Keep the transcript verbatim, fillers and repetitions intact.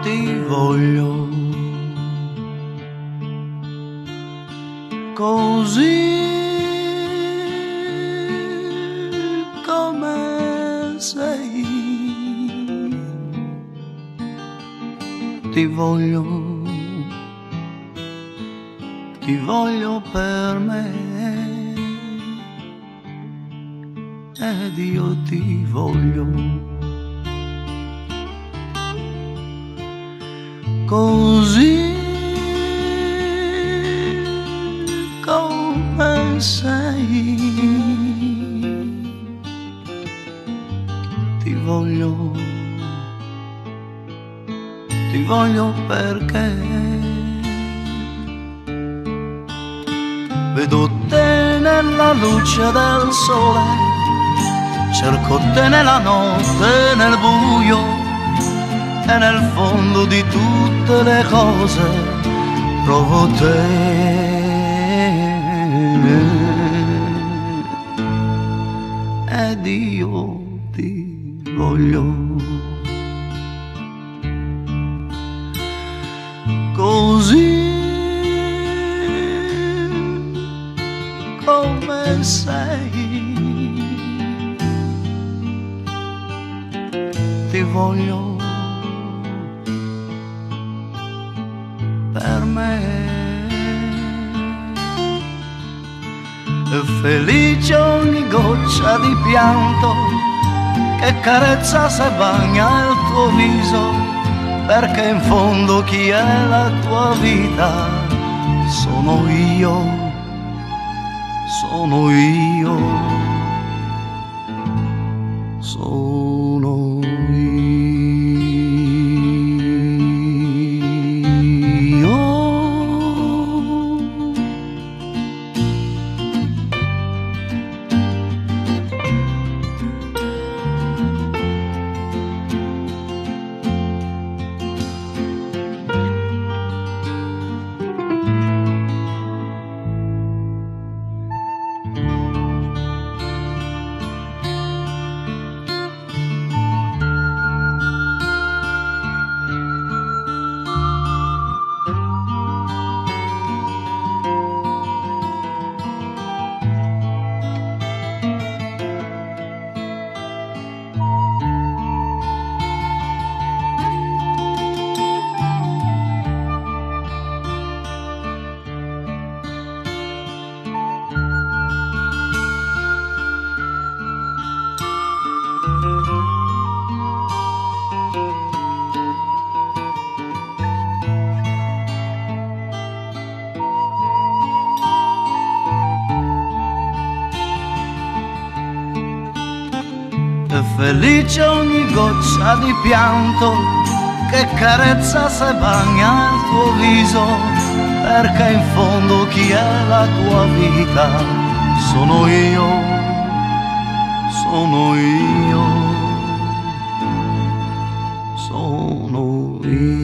ti voglio così come sei, ti voglio, ti voglio per me ed io ti voglio così come sei, ti voglio, ti voglio perché vedo te nella luce del sole, cerco te nella notte, nel buio e nel fondo di tutte le cose trovo te. Ed io ti voglio così come sei, ti voglio per me. È felice ogni goccia di pianto che carezza se bagna il tuo viso, perché in fondo chi è la tua vita sono io, sono io, sono io. È felice ogni goccia di pianto che carezza se bagna il tuo viso, perché in fondo chi è la tua vita sono io, sono io, sono io.